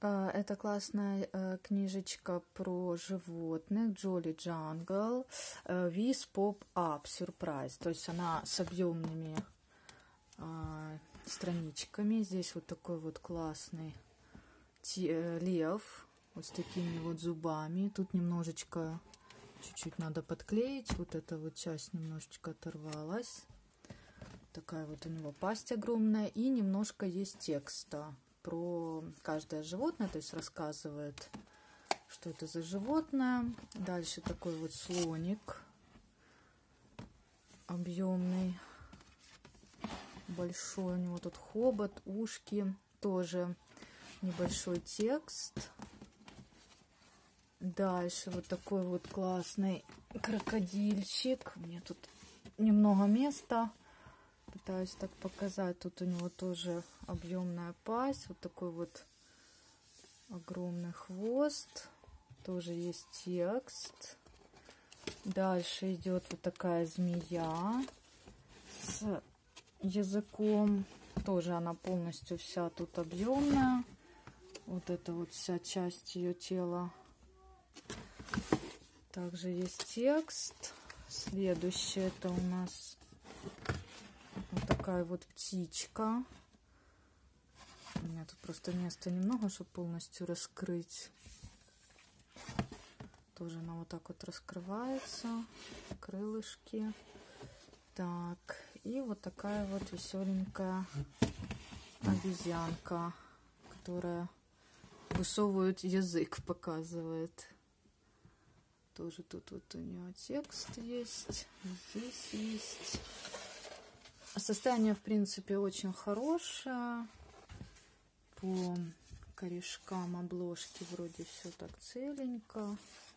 Это классная книжечка про животных Jolly Jungle with Pop-Up Surprise. То есть она с объемными страничками. Здесь вот такой вот классный лев вот с такими вот зубами. Тут немножечко, чуть-чуть надо подклеить. Вот эта вот часть немножечко оторвалась. Такая вот у него пасть огромная. И немножко есть текста про каждое животное, то есть рассказывает, что это за животное. Дальше такой вот слоник объемный, большой, у него тут хобот, ушки, тоже небольшой текст. Дальше вот такой вот классный крокодильчик. Мне тут немного места. Пытаюсь так показать. Тут у него тоже объемная пасть. Вот такой вот огромный хвост. Тоже есть текст. Дальше идет вот такая змея с языком. Тоже она полностью вся тут объемная. Вот это вот вся часть ее тела. Также есть текст. Следующее это у нас вот такая вот птичка. У меня тут просто места немного, чтобы полностью раскрыть. Тоже она вот так вот раскрывается. Крылышки. Так. И вот такая вот веселенькая обезьянка, которая высовывает язык, показывает. Тоже тут вот у нее текст есть. Здесь есть. Состояние, в принципе, очень хорошее. По корешкам обложки вроде все так целенько.